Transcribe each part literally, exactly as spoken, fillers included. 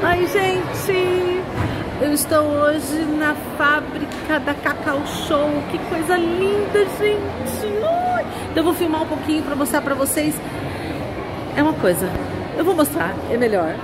Ai, gente, eu estou hoje na fábrica da Cacau Show. Que coisa linda, gente. Ui. Então eu vou filmar um pouquinho para mostrar para vocês. É uma coisa, eu vou mostrar, é melhor.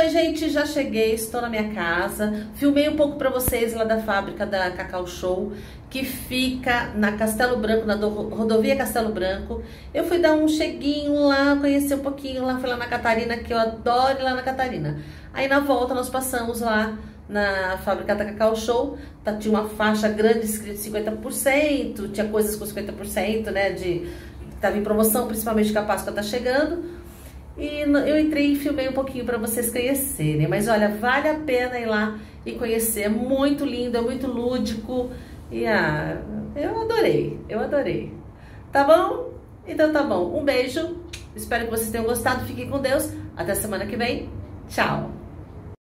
Oi, gente, já cheguei, estou na minha casa. Filmei um pouco para vocês lá da fábrica da Cacau Show, que fica na Castelo Branco, na rodovia Castelo Branco. Eu fui dar um cheguinho lá, conhecer um pouquinho lá, fui lá na Catarina, que eu adoro ir lá na Catarina. Aí na volta nós passamos lá na fábrica da Cacau Show, tá, tinha uma faixa grande escrito cinquenta por cento, tinha coisas com cinquenta por cento, né, de, tava em promoção, principalmente que a Páscoa tá chegando. E eu entrei e filmei um pouquinho para vocês conhecerem. Mas olha, vale a pena ir lá e conhecer. É muito lindo, é muito lúdico. E ah, eu adorei, eu adorei. Tá bom? Então tá bom. Um beijo. Espero que vocês tenham gostado. Fiquem com Deus. Até semana que vem. Tchau.